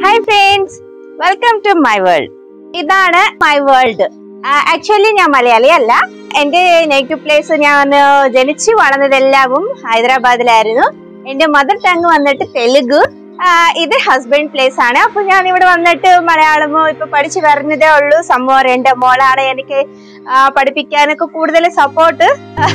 Hi friends, welcome to my world. ഇതാണ് my world. Actually ഞാൻ മലയാളി അല്ല. എൻ്റെ നേറ്റീവ് പ്ലേസ് ഞാൻ ജനിച്ചു വളർന്നതെല്ലാം ഹൈദരാബാദിലായിരുന്നു. എൻ്റെ മദർ ടങ് വന്നിട്ട് തെലുഗു. ഇത് ഹസ്ബൻഡ് പ്ലേസ് ആണ്. അപ്പൊ ഞാൻ ഇവിടെ വന്നിട്ട് മലയാളമോ ഇപ്പൊ പഠിച്ചു വരുന്നതേ ഉള്ളൂ. സംഭവം എൻ്റെ മോളാണ് എനിക്ക് പഠിപ്പിക്കാനൊക്കെ കൂടുതൽ സപ്പോർട്ട്.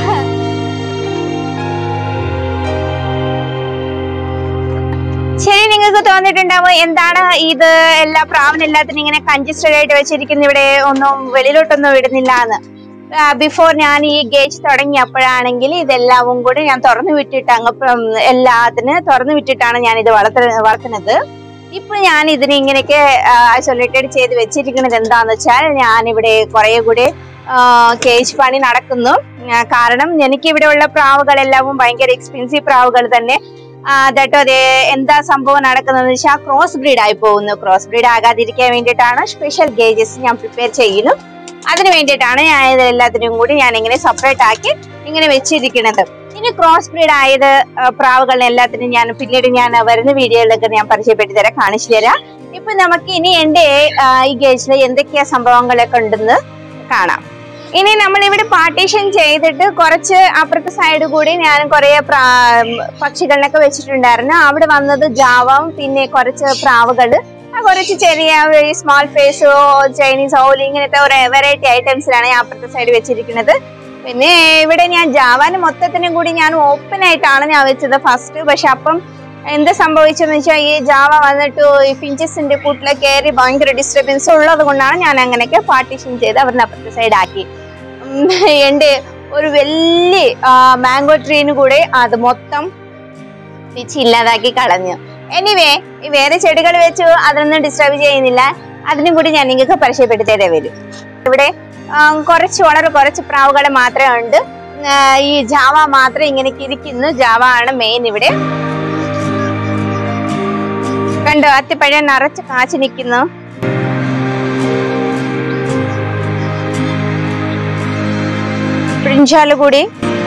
ശരി, നിങ്ങൾക്ക് തോന്നിട്ടുണ്ടാവും എന്താണ് ഇത് എല്ലാ പ്രാവനെല്ലാത്തിനും ഇങ്ങനെ കൺജസ്റ്റഡ് ആയിട്ട് വെച്ചിരിക്കുന്ന, ഇവിടെ ഒന്നും വെളിയിലോട്ടൊന്നും വിടുന്നില്ല എന്ന്. ബിഫോർ ഞാൻ ഈ ഗേജ് തുടങ്ങിയപ്പോഴാണെങ്കിൽ ഇതെല്ലാവും കൂടി ഞാൻ തുറന്നു വിട്ടിട്ട് എല്ലാത്തിനും തുറന്നു വിട്ടിട്ടാണ് ഞാൻ ഇത് വളർത്തുന്നത്. ഇപ്പൊ ഞാൻ ഇതിനെ ഇങ്ങനെയൊക്കെ ഐസൊലേറ്റഡ് ചെയ്ത് വെച്ചിരിക്കുന്നത് എന്താന്ന് വെച്ചാൽ, ഞാനിവിടെ കുറെ കൂടി കേജ് പണി നടക്കുന്നു. കാരണം എനിക്കിവിടെ ഉള്ള പ്രാവുകളെല്ലാം ഭയങ്കര എക്സ്പെൻസീവ് പ്രാവുകൾ തന്നെ. അതെ, എന്താ സംഭവം നടക്കുന്നതെന്ന് വെച്ചാൽ ക്രോസ് ബ്രീഡ് ആയി പോകുന്നു. ക്രോസ് ബ്രീഡ് ആകാതിരിക്കാൻ വേണ്ടിയിട്ടാണ് സ്പെഷ്യൽ ഗേജസ് ഞാൻ പ്രിപ്പയർ ചെയ്യുന്നു. അതിന് വേണ്ടിയിട്ടാണ് ഞാൻ ഇതെല്ലാത്തിനും കൂടി ഞാൻ ഇങ്ങനെ സെപ്പറേറ്റ് ആക്കി ഇങ്ങനെ വെച്ചിരിക്കുന്നത്. ഇനി ക്രോസ് ബ്രീഡ് ആയത് പ്രാവുകളെ എല്ലാത്തിനും ഞാൻ പിന്നീട് ഞാൻ വരുന്ന വീഡിയോയിലൊക്കെ ഞാൻ പരിചയപ്പെടുത്തി തരാം, കാണിച്ചു തരാം. ഇപ്പൊ നമുക്ക് ഇനി എൻ്റെ ഈ ഗേജിൽ എന്തൊക്കെയാ സംഭവങ്ങളൊക്കെ ഉണ്ടെന്ന് കാണാം. ഇനി നമ്മൾ ഇവിടെ പാർട്ടീഷൻ ചെയ്തിട്ട് കുറച്ച് അപ്പുറത്തെ സൈഡ് കൂടി ഞാൻ കുറെ പക്ഷികളിലൊക്കെ വെച്ചിട്ടുണ്ടായിരുന്നു. അവിടെ വന്നത് ജാവം, പിന്നെ കുറച്ച് പ്രാവുകള്, കുറച്ച് ചെറിയ സ്മോൾ ഫേസ്, ചൈനീസ് ഓലി, ഇങ്ങനത്തെ ഒരു വെറൈറ്റി ഐറ്റംസിലാണ് ഞാൻ അപ്പുറത്തെ സൈഡ് വെച്ചിരിക്കുന്നത്. പിന്നെ ഇവിടെ ഞാൻ ജാവാന് മൊത്തത്തിനും കൂടി ഞാൻ ഓപ്പൺ ആയിട്ടാണ് ഞാൻ വെച്ചത് ഫസ്റ്റ്. പക്ഷെ അപ്പം എന്ത് സംഭവിച്ചെന്ന് വെച്ചാൽ, ഈ ജാവ വന്നിട്ട് ഈ ഫിഞ്ചസിന്റെ കൂട്ടിലെ കയറി ഭയങ്കര ഡിസ്റ്റർബൻസ് ഉള്ളത് കൊണ്ടാണ് ഞാൻ അങ്ങനെയൊക്കെ പാർട്ടീഷൻ ചെയ്ത് അവരുടെ അപ്പുറത്തെ സൈഡ് ആക്കി. എൻ്റെ ഒരു വലിയ മാംഗോ ട്രീന് കൂടെ അത് മൊത്തം പിച്ച് ഇല്ലാതാക്കി കളഞ്ഞു. എനിവേ, വേറെ ചെടികൾ വെച്ചു അതൊന്നും ഡിസ്റ്റർബ് ചെയ്യുന്നില്ല. അതിനും കൂടി ഞാൻ നിങ്ങൾക്ക് പരിചയപ്പെടുത്തേണ്ടേ വരും. ഇവിടെ വളരെ കുറച്ച് പ്രാവുകൾ മാത്രമേ ഉണ്ട്. ഈ ജാവ മാത്രം ഇങ്ങനെ ഇരിക്കുന്നു. ജാവ ആണ് മെയിൻ. ഇവിടെ കണ്ടോ, അത്തിപ്പഴം നിറച്ച് കാച്ചു നിൽക്കുന്നു. ബ്രിഞ്ചാല് കൂടി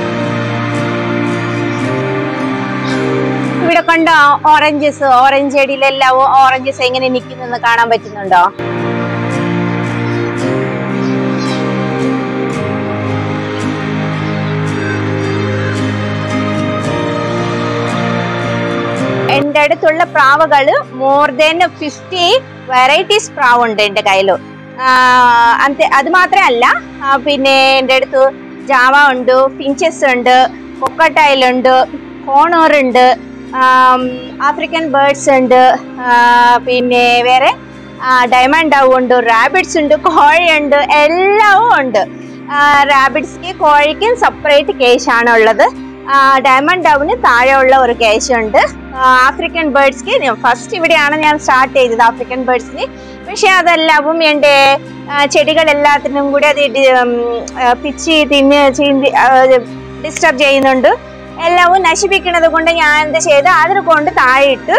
ഇവിടെ കണ്ടോ, ഓറഞ്ച് ചെടിയിലെല്ലാം ഓറഞ്ചസ് എങ്ങനെ നിൽക്കുന്നെന്ന് കാണാൻ പറ്റുന്നുണ്ടോ? എൻ്റെ അടുത്തുള്ള പ്രാവുകള് മോർ ദാൻ 50 വെറൈറ്റീസ് പ്രാവുണ്ട് എൻ്റെ കയ്യില്. അത് മാത്രമല്ല, പിന്നെ എൻ്റെ അടുത്ത് ജാവ ഉണ്ട്, ഫിഞ്ചസ് ഉണ്ട്, കൊക്കട്ടൈൽ ഉണ്ട്, കോണോർ ഉണ്ട്, ആഫ്രിക്കൻ ബേർഡ്സ് ഉണ്ട്, പിന്നെ വേറെ ഡയമണ്ട് ഡവ് ഉണ്ട്, റാബിറ്റ്സ് ഉണ്ട്, കോഴിയുണ്ട്, എല്ലാം ഉണ്ട്. റാബിറ്റ്സ്ക്ക് കോഴിക്കും സെപ്പറേറ്റ് കേജാണ് ഉള്ളത്. ഡയമണ്ട് ഡവിന് താഴെയുള്ള ഒരു കേജുണ്ട്. ആഫ്രിക്കൻ ബേർഡ്സ്ക്ക് ഫസ്റ്റ് ഇവിടെയാണ് ഞാൻ സ്റ്റാർട്ട് ചെയ്തത് ആഫ്രിക്കൻ ബേർഡ്സിന്. പക്ഷെ അതെല്ലാവും എൻ്റെ ചെടികളെല്ലാത്തിനും കൂടി അത് പിച്ചി ചീന്തി ഡിസ്റ്റർബ് ചെയ്യുന്നുണ്ട്. എല്ലാവും നശിപ്പിക്കുന്നത് കൊണ്ട് ഞാൻ എന്ത് ചെയ്ത് അതിന് കൊണ്ട് താഴെ ഇട്ട്.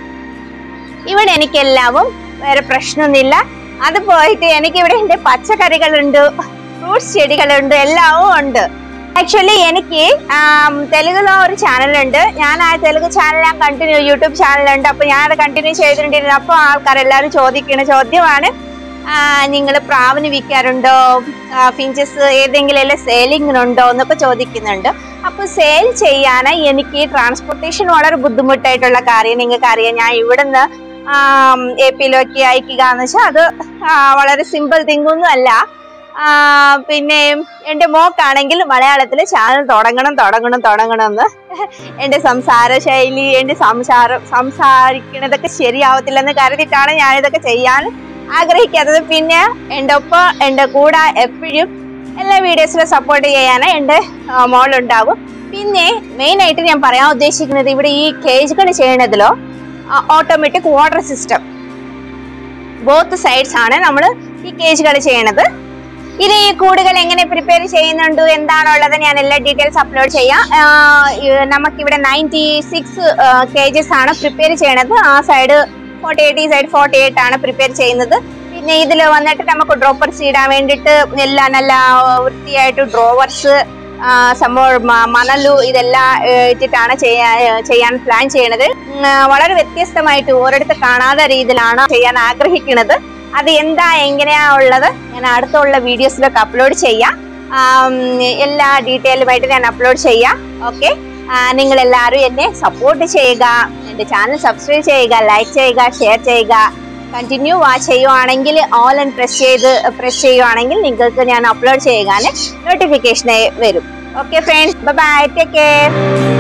ഇവിടെ എനിക്കെല്ലാവും വേറെ പ്രശ്നമൊന്നുമില്ല. അത് പോയിട്ട് എനിക്കിവിടെ എൻ്റെ പച്ചക്കറികളുണ്ട്, ഫ്രൂട്ട്സ് ചെടികളുണ്ട്, എല്ലാവും ഉണ്ട്. ആക്ച്വലി എനിക്ക് തെലുങ്കിലോ ഒരു ചാനലുണ്ട്. ഞാൻ ആ തെലുങ്ക് ചാനൽ ഞാൻ കണ്ടിന്യൂ, യൂട്യൂബ് ചാനലുണ്ട്. അപ്പൊ ഞാൻ അത് കണ്ടിന്യൂ ചെയ്തിട്ടുണ്ടായിരുന്നു. അപ്പോൾ ആൾക്കാരെല്ലാവരും ചോദിക്കുന്ന ചോദ്യമാണ്, നിങ്ങൾ പ്രാവിന് വിൽക്കാറുണ്ടോ, ഫിഞ്ചസ് ഏതെങ്കിലും സെയിലിങ്ങിനുണ്ടോ എന്നൊക്കെ ചോദിക്കുന്നുണ്ട്. അപ്പൊ സെയിൽ ചെയ്യാൻ എനിക്ക് ട്രാൻസ്പോർട്ടേഷൻ വളരെ ബുദ്ധിമുട്ടായിട്ടുള്ള കാര്യം നിങ്ങൾക്കറിയാം. ഞാൻ ഇവിടുന്ന് AP-യിലേക്ക് അയക്കുക എന്ന് വെച്ചാൽ അത് വളരെ സിമ്പിൾ തിങ്ങൊന്നും അല്ല. പിന്നെ എൻ്റെ മോക്കാണെങ്കിൽ മലയാളത്തിൽ ചാനൽ തുടങ്ങണം എന്ന്. എൻ്റെ സംസാര ശൈലി, എൻ്റെ സംസാരിക്കണതൊക്കെ ശരിയാവത്തില്ലെന്ന് കരുതിയിട്ടാണ് ഞാനിതൊക്കെ ചെയ്യാൻ ആഗ്രഹിക്കാത്തത്. പിന്നെ എൻ്റെ കൂടെ എപ്പോഴും എല്ലാ വീഡിയോസിലും സപ്പോർട്ട് ചെയ്യാൻ എൻ്റെ മോളുണ്ടാവും. പിന്നെ മെയിനായിട്ട് ഞാൻ പറയാൻ ഉദ്ദേശിക്കുന്നത്, ഇവിടെ ഈ കേജുകൾ ചെയ്യണതിലോ automatic water system both sides ആണ് നമ്മൾ ഈ കേജുകൾ ചെയ്യണത്. ഇനി ഈ കൂടുകൾ എങ്ങനെ പ്രിപ്പയർ ചെയ്യുന്നുണ്ട് എന്താണുള്ളത് ഞാൻ എല്ലാ ഡീറ്റെയിൽസ് അപ്ലോഡ് ചെയ്യാം. നമുക്കിവിടെ 96 കേജസ് ആണ് പ്രിപ്പയർ ചെയ്യണത്. ആ സൈഡ് 48, ഈ സൈഡ് 48 ആണ് പ്രിപ്പയർ ചെയ്യുന്നത്. പിന്നെ ഇതിൽ വന്നിട്ട് നമുക്ക് ഡ്രോപ്പർസ് ഇടാൻ വേണ്ടിയിട്ട് എല്ലാം നല്ല വൃത്തിയായിട്ട് ഡ്രോവേഴ്സ് സംഭവം മണലു ഇതെല്ലാം ഇട്ടിട്ടാണ് ചെയ്യാൻ പ്ലാൻ ചെയ്യണത്. വളരെ വ്യത്യസ്തമായിട്ട് ഒരിടത്ത് കാണാത്ത രീതിയിലാണ് ചെയ്യാൻ ആഗ്രഹിക്കുന്നത്. അത് എന്താ എങ്ങനെയാ ഉള്ളത് ഞാൻ അടുത്തുള്ള വീഡിയോസിലൊക്കെ അപ്ലോഡ് ചെയ്യാം. എല്ലാ ഡീറ്റെയിലുമായിട്ട് ഞാൻ അപ്ലോഡ് ചെയ്യാം. ഓക്കെ, നിങ്ങൾ എല്ലാവരും എന്നെ സപ്പോർട്ട് ചെയ്യുക, എൻ്റെ ചാനൽ സബ്സ്ക്രൈബ് ചെയ്യുക, ലൈക്ക് ചെയ്യുക, ഷെയർ ചെയ്യുക. കണ്ടിന്യൂ വാച്ച് ചെയ്യുവാണെങ്കിൽ ഓൾ ആൻഡ് പ്രസ് ചെയ്യുവാണെങ്കിൽ നിങ്ങൾക്ക് ഞാൻ അപ്ലോഡ് ചെയ്യാൻ നോട്ടിഫിക്കേഷൻ വരും. Okay friends, bye bye, take care.